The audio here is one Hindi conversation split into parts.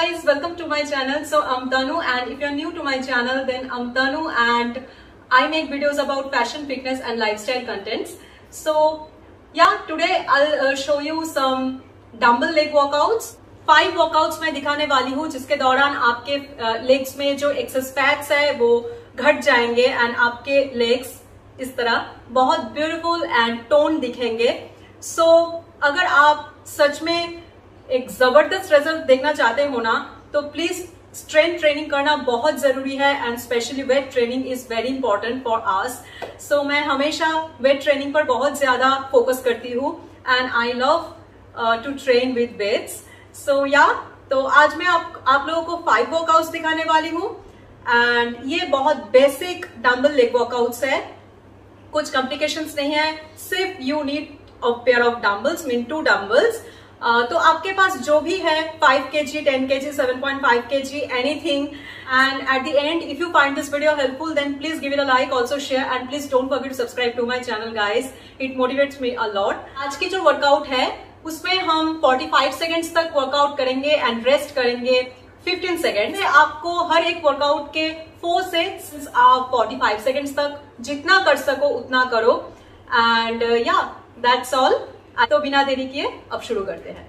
guys, welcome to my channel. So I'm Tanu, and if you're new to my channel, then I'm Tanu and I make videos about fashion, fitness and lifestyle contents. So yeah, today I'll show you some dumbbell leg workouts. 5 workouts मैं दिखाने वाली हूँ जिसके दौरान आपके लेग्स में जो एक्सेस फैट्स है वो घट जाएंगे एंड आपके लेग्स इस तरह बहुत ब्यूटीफुल एंड टोन दिखेंगे. सो अगर आप सच में एक जबरदस्त रिजल्ट देखना चाहते हो ना, तो प्लीज स्ट्रेंथ ट्रेनिंग करना बहुत जरूरी है and specially weight training is very important for us. So मैं हमेशा वेट ट्रेनिंग पर बहुत ज्यादा फोकस करती हूँ and I love to train with weights. So या तो आज मैं आप लोगों को 5 वर्कआउट्स दिखाने वाली हूँ एंड ये बहुत बेसिक डम्बल लेग वर्कआउट्स है. कुछ कॉम्प्लिकेशंस नहीं है, सिर्फ you need a pair of dumbbells, mean 2 dumbbells. तो आपके पास जो भी है 5 kg, 10 kg, 7.5 kg, anything. And at the end, if you find this video helpful, then please give it a like, also share, and please don't forget to subscribe to my channel, guys. It motivates me a lot. आज की जो वर्कआउट है उसमें हम 45 सेकेंड्स तक वर्कआउट करेंगे एंड रेस्ट करेंगे 15 सेकेंड. आपको हर एक वर्कआउट के 4 सेट्स आप 45 सेकेंड्स तक जितना कर सको उतना करो. एंड या दैट्स ऑल. तो बिना देरी किए अब शुरू करते हैं.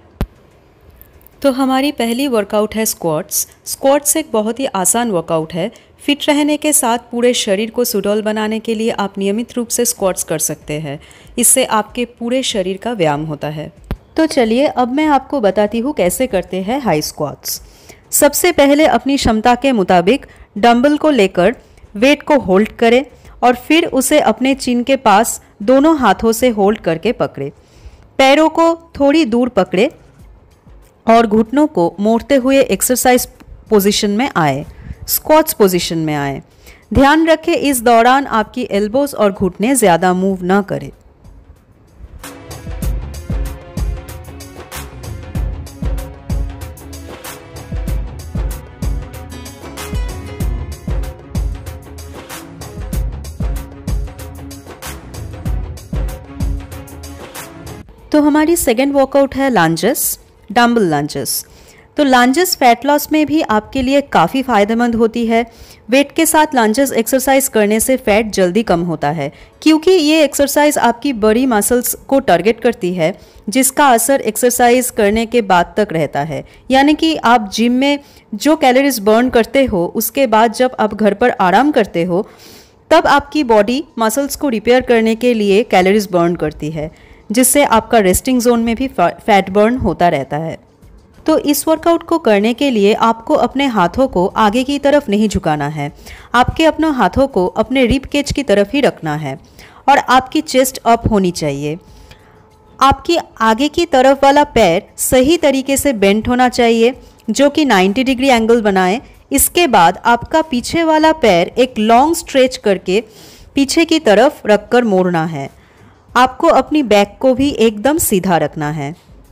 तो हमारी पहली वर्कआउट है स्क्वाट्स. स्क्वाट्स एक बहुत ही आसान वर्कआउट है. फिट रहने के साथ पूरे शरीर को सुडौल बनाने के लिए आप नियमित रूप से स्क्वाट्स कर सकते हैं. इससे आपके पूरे शरीर का व्यायाम होता है. तो चलिए अब मैं आपको बताती हूँ कैसे करते हैं हाई स्क्वाट्स. सबसे पहले अपनी क्षमता के मुताबिक डंबल को लेकर वेट को होल्ड करें और फिर उसे अपने चिन के पास दोनों हाथों से होल्ड करके पकड़े. पैरों को थोड़ी दूर पकड़े और घुटनों को मोड़ते हुए एक्सरसाइज पोजीशन में आए, स्क्वाट्स पोजीशन में आए. ध्यान रखें इस दौरान आपकी एल्बोज और घुटने ज़्यादा मूव ना करें. तो हमारी सेकेंड वर्कआउट है लंजेस, डम्बल लंजेस. तो लंजेस फैट लॉस में भी आपके लिए काफ़ी फ़ायदेमंद होती है. वेट के साथ लंजेस एक्सरसाइज करने से फैट जल्दी कम होता है क्योंकि ये एक्सरसाइज आपकी बड़ी मसल्स को टारगेट करती है जिसका असर एक्सरसाइज करने के बाद तक रहता है. यानी कि आप जिम में जो कैलोरीज बर्न करते हो उसके बाद जब आप घर पर आराम करते हो तब आपकी बॉडी मसल्स को रिपेयर करने के लिए कैलोरीज बर्न करती है जिससे आपका रेस्टिंग जोन में भी फैट बर्न होता रहता है. तो इस वर्कआउट को करने के लिए आपको अपने हाथों को आगे की तरफ नहीं झुकाना है. आपके अपने हाथों को अपने रिब केज की तरफ ही रखना है और आपकी चेस्ट अप होनी चाहिए. आपकी आगे की तरफ वाला पैर सही तरीके से बेंट होना चाहिए जो कि 90 डिग्री एंगल बनाए. इसके बाद आपका पीछे वाला पैर एक लॉन्ग स्ट्रेच करके पीछे की तरफ रखकर मोड़ना है. आपको अपनी बैक को भी एकदम सीधा रखना है.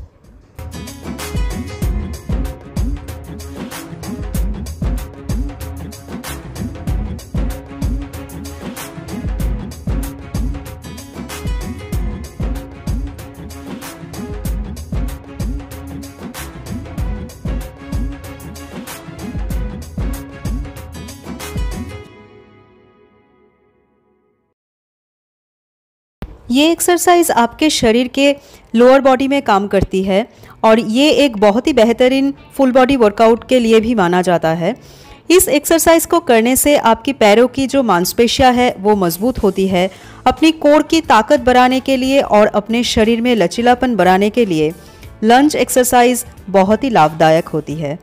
ये एक्सरसाइज आपके शरीर के लोअर बॉडी में काम करती है और ये एक बहुत ही बेहतरीन फुल बॉडी वर्कआउट के लिए भी माना जाता है. इस एक्सरसाइज को करने से आपकी पैरों की जो मांसपेशियां है वो मजबूत होती है. अपनी कोर की ताकत बढ़ाने के लिए और अपने शरीर में लचीलापन बढ़ाने के लिए लंज एक्सरसाइज बहुत ही लाभदायक होती है.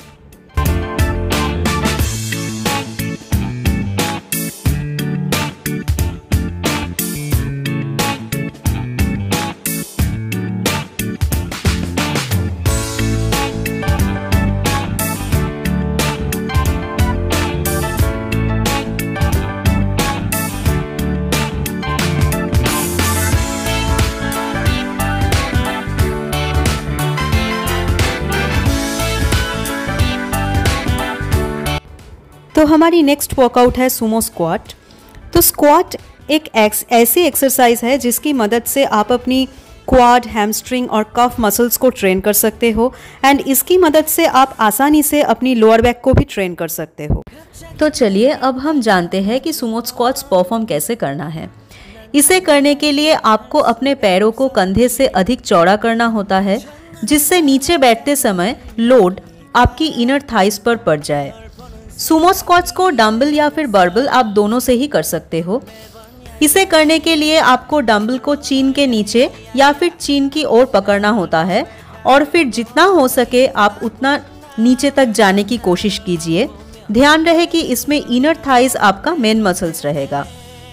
तो हमारी नेक्स्ट वर्कआउट है सुमो स्क्वाट. तो स्क्वाट एक ऐसी एक्सरसाइज है जिसकी मदद से आप अपनी क्वाड, हैमस्ट्रिंग और कफ मसल्स को ट्रेन कर सकते हो एंड इसकी मदद से आप आसानी से अपनी लोअर बैक को भी ट्रेन कर सकते हो। तो चलिए अब हम जानते हैं कि सुमो स्क्वाट्स परफॉर्म कैसे करना है। इसे करने के लिए आपको अपने पैरों को कंधे से अधिक चौड़ा करना होता है, जिससे नीचे बैठते समय लोड आपकी इनर थाइस पर पड़ जाए। सुमो स्क्वाट्स को डंबल या फिर बारबेल आप दोनों से ही कर सकते हो। इसे करने के लिए आपको डंबल को चीन के नीचे या फिर चीन की ओर पकड़ना होता है और फिर जितना हो सके आप उतना नीचे तक जाने की कोशिश कीजिए। ध्यान रहे कि इसमें इनर थाइस आपका मेन मसल्स रहेगा।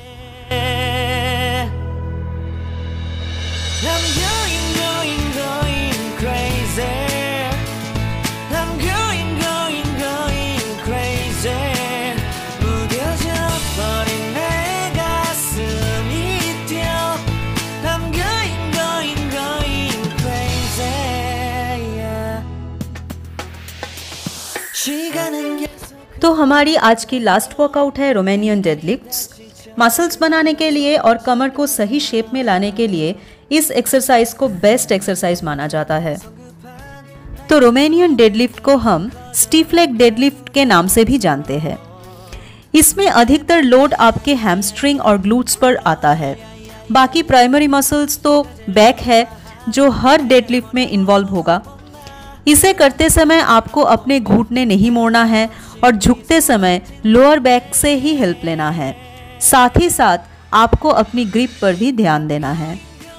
तो हमारी आज की लास्ट वर्कआउट है रोमानियन डेडलिफ्ट्स। मसल्स बनाने के लिए और कमर को सही शेप में लाने के लिए इस एक्सरसाइज को बेस्ट एक्सरसाइज माना जाता है। तो रोमानियन डेडलिफ्ट को हम स्टिफ लेग डेडलिफ्ट के नाम से भी जानते हैं। इसमें अधिकतर लोड आपके हैमस्ट्रिंग और ग्लूट्स पर आता है। बाकी प्राइमरी मसल्स तो बैक है जो हर डेडलिफ्ट में इन्वॉल्व होगा। इसे करते समय आपको अपने घुटने नहीं मोड़ना है और झुकते समय लोअर बैक से ही हेल्प लेना है। साथ ही साथ आपको अपनी ग्रिप पर भी ध्यान देना है।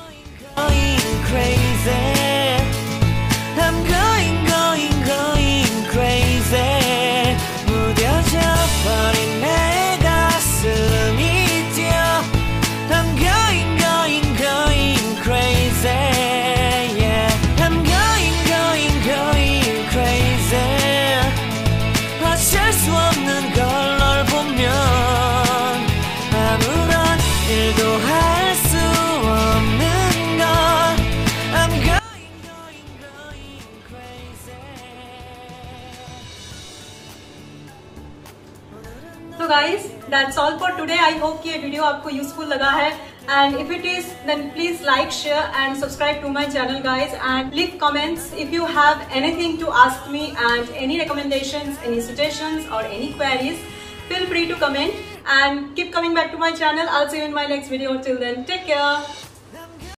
So guys, that's all for today. I hope कि ये वीडियो आपको यूजफुल लगा है and if it is then please like, share and subscribe to my channel guys and leave comments if you have anything to ask me and any recommendations, any suggestions or any queries. Feel free to comment and keep coming back to my channel. I'll see you in my next video. Till then, take care.